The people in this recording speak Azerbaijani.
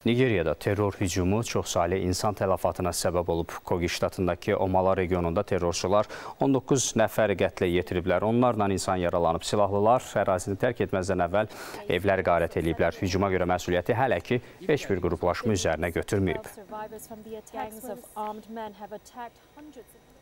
Nigeriyada terror hücumu çoxsaylı insan tələfatına səbəb olub. Kogi ştatındakı Omala regionunda terrorçular 19 nəfəri qətlə yetiriblər. Onlarla insan yaralanıb. Silahlılar ərazini tərk etməzdən əvvəl evləri qarət ediblər. Hücuma görə məsuliyyəti hələ ki heç bir qruplaşma üzərinə götürməyib.